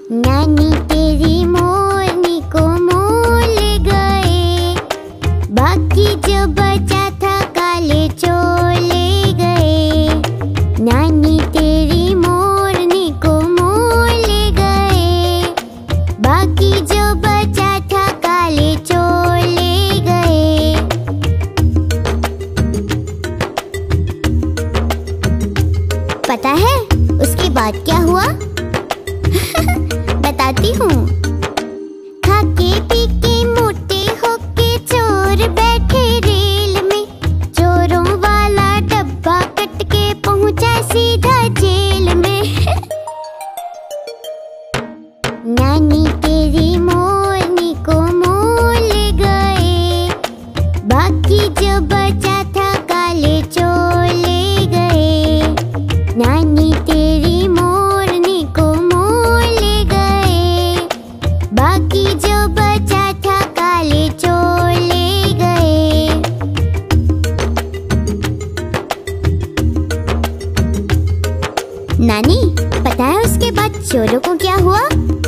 नानी तेरी मोरनी को मोल गए, बाकी जो बचा था काले चोर ले गए। नानी तेरी मोरनी को मोल गए, बाकी जो बचा था काले चोर ले गए। पता है उसके बाद क्या हुआ? बताती हूँ। खाके पी के मोटे होके चोर बैठे रेल में, चोरों वाला डब्बा कट के पहुंचा सीधा जेल में। नानी तेरी मोरनी को मोल गए, बाकी जो बचा था काले चोर ले गए। नानी तेरी मोरनी को मोल गए, बाकी जो बचा था काले चोर ले गए। नानी, पता है उसके बाद चोरों को क्या हुआ?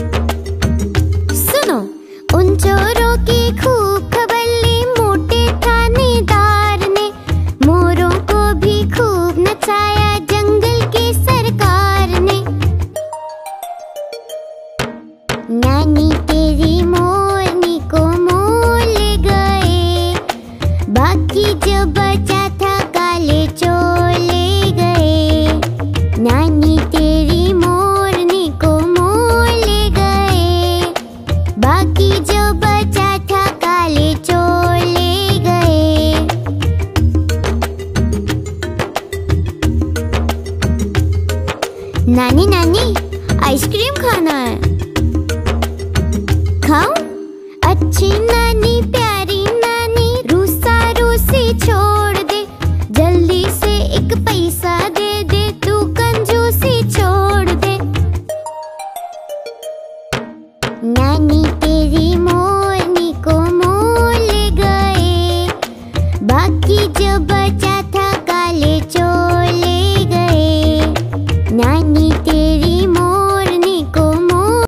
सुनो, उन चोरों की खूब खबर ली मोटे थानेदार ने, मोरों को भी खूब नचाया जंगल की सरकार ने। नानी तेरी मोरनी को मोल गए, बाकी जो बचा था काले चोर ले गए। नानी तेरी मोरनी को मोल गए, बाकी जो बचा था काले चोर ले गए। नानी नानी, आइसक्रीम खाना है। खाऊं? अच्छी नानी, प्यारी नानी, रूसा रूसी छोड़ दे, जल्दी से एक पैसा दे दे, तू कंजूसी छोड़ दे। नानी तेरी मोरनी को मोल गए, बाकी जो बचा था काले चोर